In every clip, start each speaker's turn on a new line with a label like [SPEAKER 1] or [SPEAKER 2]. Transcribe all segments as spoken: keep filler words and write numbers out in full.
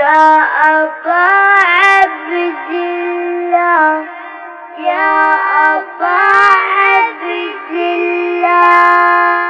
[SPEAKER 1] या अबा अब्दिल्लाह, या अबा अब्दिल्लाह।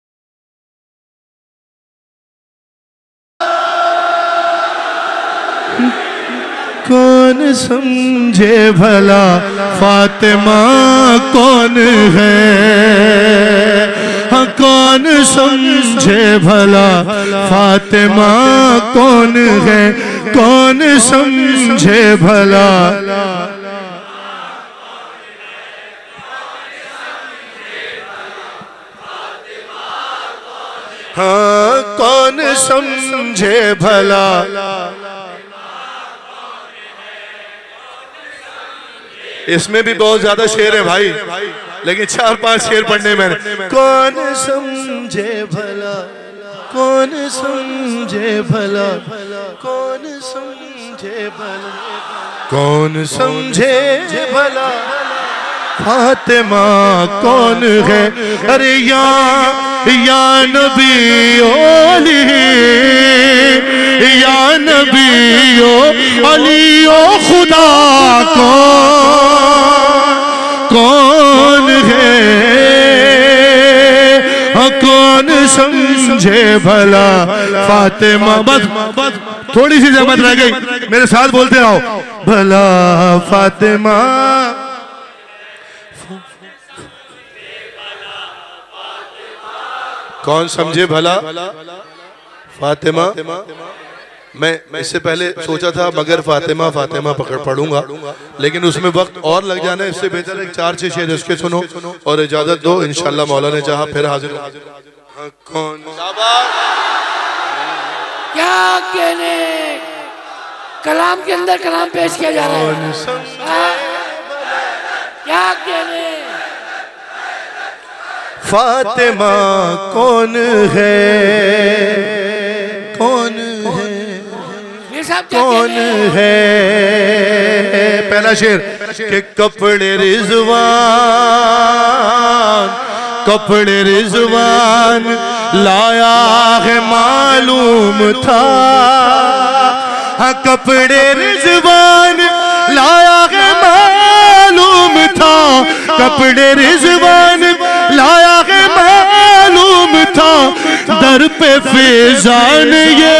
[SPEAKER 2] कौन समझे भला फातिमा कौन है, हाँ कौन समझे भला फातिमा कौन है, कौन समझे भला। हाँ कौन समझे भला, इसमें भी बहुत ज्यादा शेर है भाई, लेकिन चार पांच शेर पढ़ने मैंने। कौन समझे भला, कौन समझे भला, कौन समझे भला, कौन समझे भला फातिमा कौन है। अरे या या नबी ओली, या नबी ओ अली ओ खुदा कौन कौन है, कौन समझे भला फातिमा। बस बस थोड़ी सी जहमत रह गई, मेरे साथ बोलते रहो। भला फातिमा, कौन समझे भला फातिमा। मैं इससे पहले सोचा था मगर फातिमा फातिमा पकड़ पढ़ूंगा, लेकिन उसमें वक्त और लग जाना है, इससे बेहतर है चार छह शेर उसके सुनो और इजाजत दो। इंशाल्लाह मौला ने चाहा फिर हाजिर। हाँ, कौन
[SPEAKER 3] क्या कहने, कलाम के अंदर कलाम पेश किया जा रहा है। क्या कहने,
[SPEAKER 2] फातिमा कौन है, कौन है, कौन है। पहला शेर के कपड़े रिजवान, कपड़े रिजवान लाया है मालूम था, हाँ कपड़े रिजवान लाया है मालूम था, कपड़े रिजवान लाया है मालूम था। दर पे फिजान ये,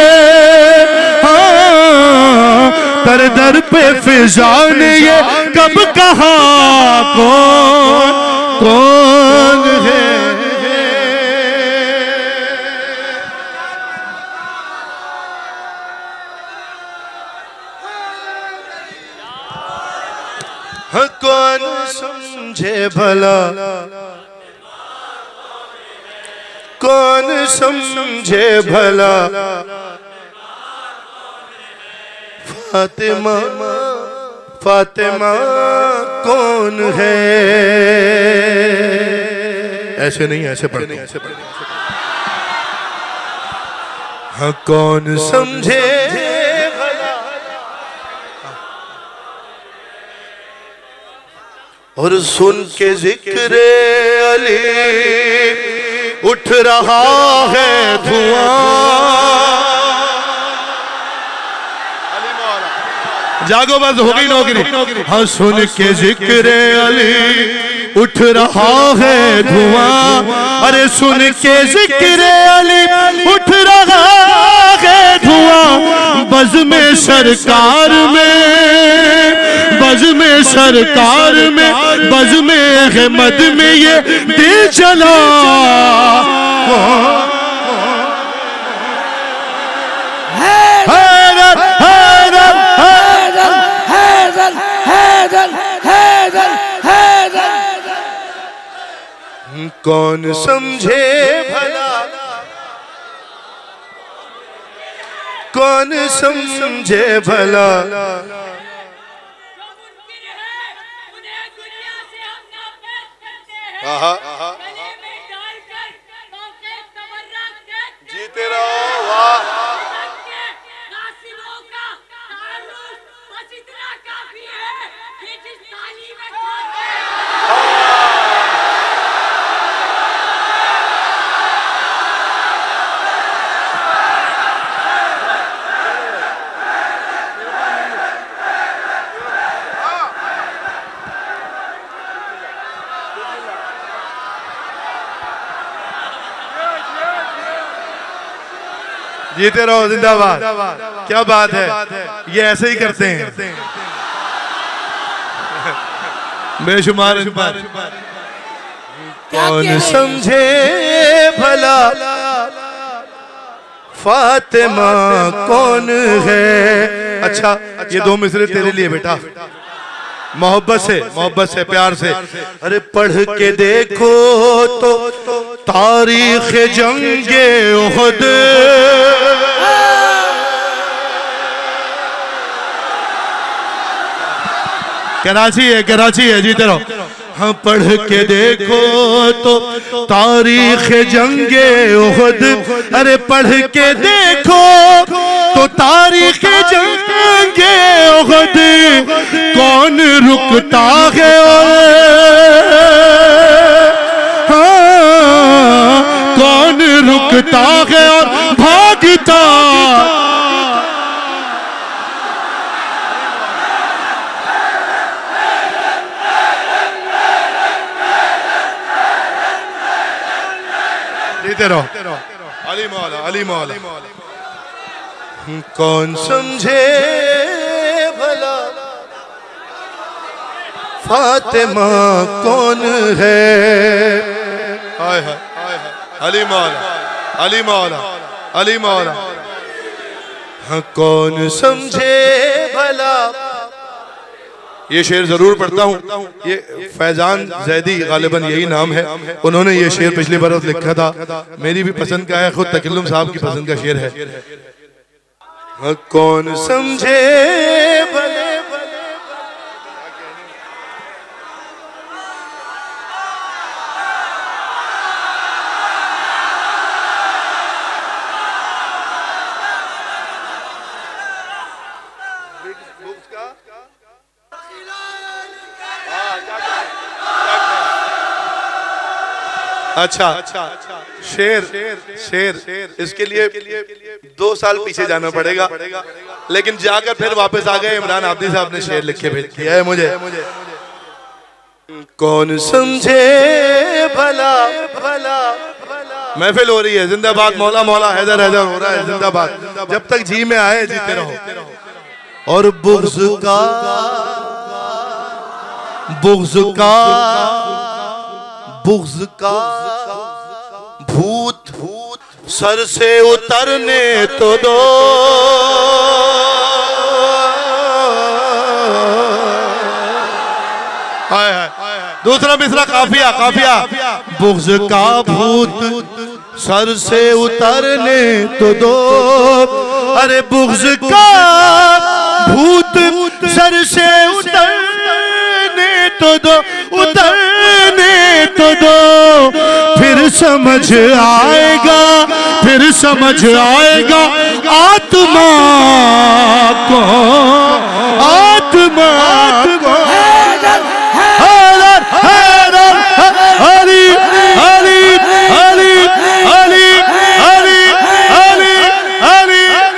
[SPEAKER 2] हाँ दर दर पे फिजान ये कब कहा कौन कौन है। हाँ कौन समझे भला, कौन समझे भला फातिमा, फातिमा कौन है। ऐसे नहीं, ऐसे पढ़ते, ऐसे पढ़ते। हाँ कौन समझे भला, और सुन के जिक्र अली उठ रहा है धुआं। जागो बस हो गई नौकरी। हाँ सुन के जिक्र अली उठ रहा है धुआं, अरे सुन के जिक्र अली उठ रहा है धुआं। बज़ में सरकार में, बज़ में सरकार में, बज़ में अहमद में ये दिल चला। हैदर हैदर हैदर हैदर हैदर हैदर हैदर। कौन समझे भला, कौन समझे भला। जीते रहो, वाह। जीते रहो, जिंदाबाद। क्या बात है, ये ऐसे ही करते हैं बेशुमार इन पर। कौन समझे भला फातिमा कौन है। अच्छा, ये दो मिसरे तेरे लिए बेटा, मोहब्बत से, मोहब्बत से, प्यार से। अरे पढ़ के देखो तो तारीख जंगे उहद, कराची है, कराची है, जीते रहो। हाँ, पढ़ के देखो तो तारीख जंगे उहद, अरे पढ़ के देखो तो तारीख जंगे उहद, कौन रुकता है और हाँ, कौन रुकता है और भागता। जीते रहो, अली मौला, अली मौला। कौन समझे भला फातिमा कौन है। हाय हाय, अली मौला, अली मौला, अली मौला। हाँ, कौन समझे भला। ये शेर जरूर पढ़ता हूँ। ये फैजान जैदी गालिबन यही नाम है, उन्होंने ये शेर पिछली बरस लिखा था, मेरी भी पसंद का है, खुद तकल्लुम साहब की पसंद का शेर है। हाँ, कौन समझे भले अच्छा, शेर शेर इसके लिए दो साल पीछे जाना पड़ेगा, लेकिन जाकर फिर वापस आ गए। इमरान आबदी साहब ने शेर लिख के भेज दिया है मुझे। कौन समझे भला भला, महफिल हो रही है, जिंदाबाद मौला मौला हैदर हैदर हो रहा है, जिंदाबाद। जब तक जी में आए जीते रहो। और बुग़्ज़ का बुग़्ज़ का बुग़्ज़ का भूत भूत सर से उतरने तो दो। हाय हाय, दूसरा मिसरा काफिया, काफिया। बुग़्ज़ का भूत सर से उतरने तो दो, अरे बुग़्ज़ का भूत सर से उतरने तो दो, उतरने तो दो, फिर समझ आएगा, फिर समझ आएगा आत्मा को, आत्मा को। हैदर हैदर अली अली अली अली अली अली अली।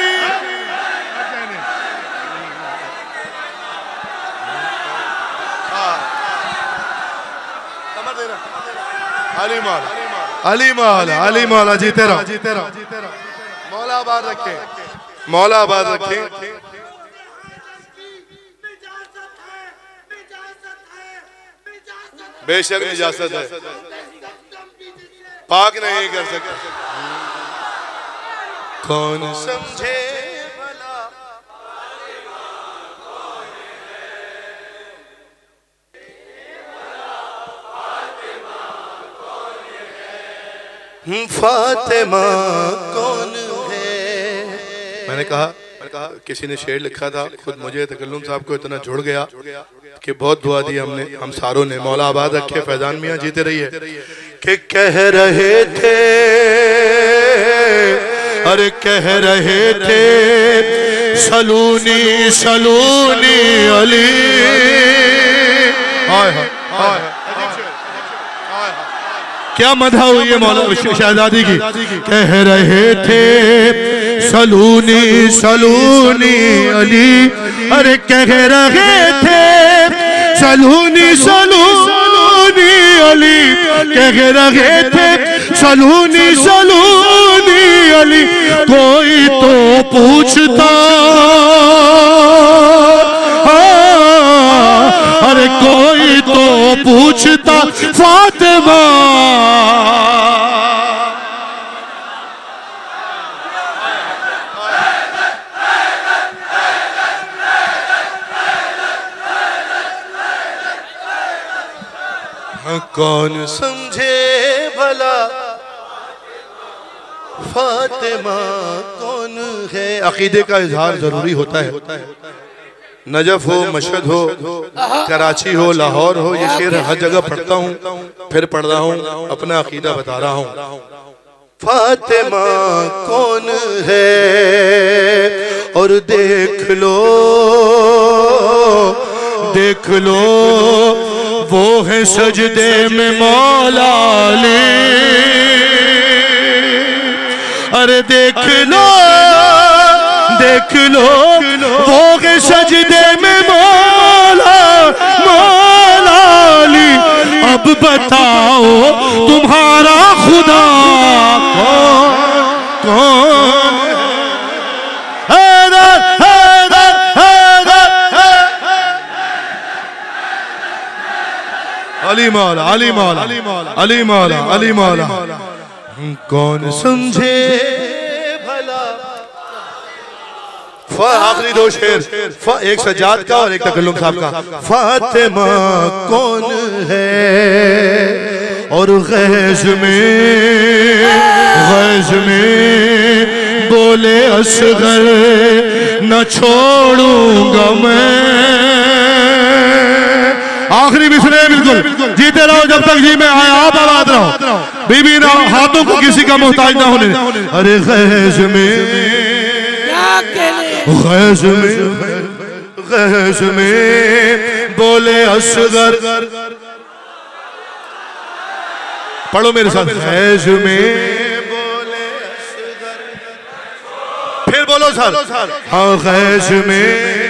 [SPEAKER 2] अली मौला, अली मौला, अली मौला। जीते रहो, जीते रहो, जीते रहो। मौला आबाद रखे, मौला आबाद रखे। बेशक इजाजत है, पाक नहीं कर सकता। कौन समझे फातिमा कौन है। मैंने कहा, मैंने कहा किसी ने शेर लिखा था, खुद मुझे तकल्लुम साहब को इतना जुड़ गया कि बहुत दुआ दी हमने, हम सारों ने। मौला आबाद रखे, फैजान मियाँ जीते रहिए। कि कह रहे थे, अरे कह रहे थे सलूनी सलूनी अली। हाय हाय हाय, क्या मधा हुई है मौला शहजादी की। कह रहे थे सलूनी सलूनी अली, अरे कह रहे थे सलूनी सलूनी अली, कह रहे थे सलूनी सलूनी अली कोई तो पूछता, अरे कोई तो पूछता फातिमा। कौन समझे भला फातिमा कौन है। अकीदे का इजहार जरूरी होता है। नजफ हो, मशहद हो, कराची हो, लाहौर हो, ये शेर हर जगह पढ़ता हूँ, फिर पढ़ रहा हूँ, अपना अकीदा बता रहा हूँ। फातिमा कौन है और देख लो देख लो वो है सजदे में मौला अली। अरे देख लो देख लो वो है सजदे में मौला मौला अली। अब बताओ तुम्हारा खुदा कौन कौन। हैदर हैदर हैदर अली मौला अली मौला अली मौला अली मौला। कौन समझे भला। आखिरी दो शेर, एक सज्जाद का और एक तकल्लुम साहब का। फातिमा कौन है और गैज़ में गैज़ में बोले असगर न छोड़ूंगा मैं। आखिरी मिसरे बिल्कुल जीते रहो जब तक जी में आया, आप आबाद रहो। बीबी ना हाथों को किसी का मोहताज ना होने। अरे गैज़ में गैज़ में गैज़ में बोले असगर। पढ़ो मेरे साथ। गैज़ में बोले असगर। फिर बोलो सर। हाँ गैज़ में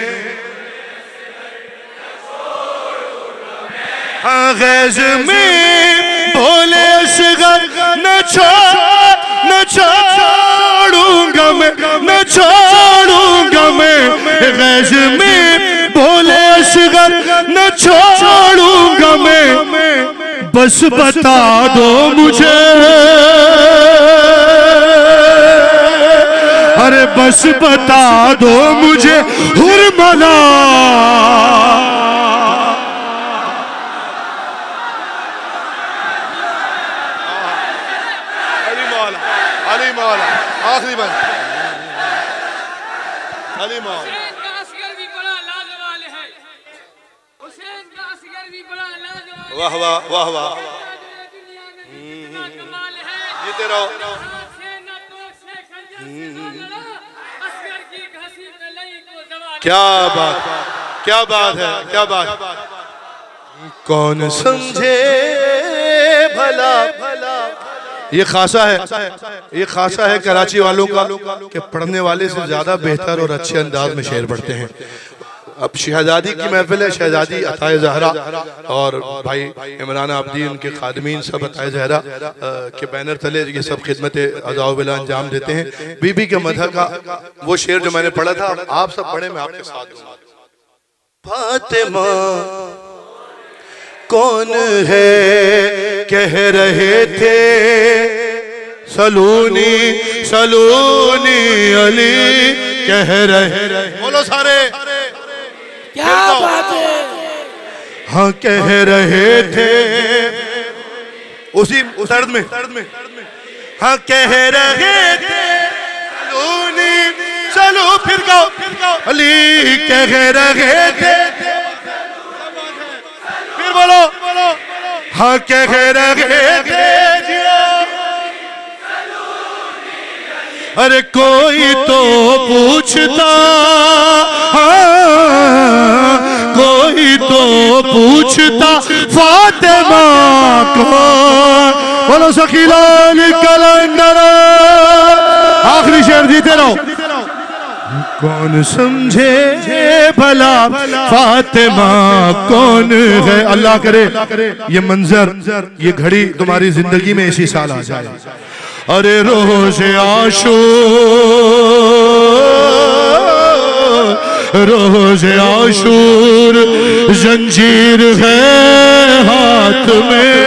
[SPEAKER 2] हाँ गैज़ में बोले असगर न छोड़ न छोड़ूंगा मैं न छोड़ूंगा मैं। गैज़ में बोले असगर न छोड़ूंगा मैं। बस बता दो मुझे अरे बस बता दो मुझे हुरमला। आखिरी बार अली मौला। हुसैन का असगर भी बड़ा लाजवाब है। हुसैन का असगर भी बड़ा लाजवाब। वाह वाह वाह वाह। दुनिया में कितना कमाल है। जीते रहो। क्या बात क्या बात है क्या बात। कौन समझे भला भला। ये खासा है ये खासा है कराची वालों का कि पढ़ने वाले से ज्यादा बेहतर और अच्छे अंदाज में शेर पढ़ते हैं। अब शहजादी की महफिल है। शहजादी अताए ज़हरा और भाई इमरान आबदीन उनके खादमीन सब अताए ज़हरा के बैनर तले ये सब खिदमत अज़ा बिला अंजाम देते हैं। बीबी के मदह का वो शेर जो मैंने पढ़ा था आप सब पढ़े, मैं आपके साथ दूंगा। फातिमा कौन है कह रहे थे सलूनी सलूनी अली कह रहे। बोलो सारे
[SPEAKER 3] क्या बात है।
[SPEAKER 2] हाँ कह रहे थे उसी दर्द में दर्द में हाँ कह रहे थे सलूनी चलो फिर गाओ फिर गाओ अली कह रहे थे। फिर बोलो बोलो हाँ कह रहे थे। अरे कोई तो पूछता हाँ कोई तो पूछता फातिमा कौन। बोलो शकीलाल कलंदर। आखिरी शेर जीते रहो। कौन समझे भला फातिमा कौन है। अल्लाह करे ये मंजर ये घड़ी तुम्हारी जिंदगी में इसी साल आ जाए। अरे रोज़े आशूर, रोज़े आशूर जंजीर है हाथ में,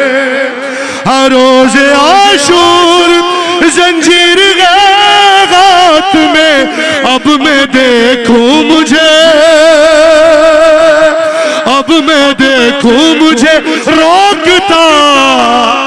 [SPEAKER 2] रोज़े आशूर जंजीर है हाथ में। अब मैं देखूं मुझे, अब मैं देखूं मुझे रोकता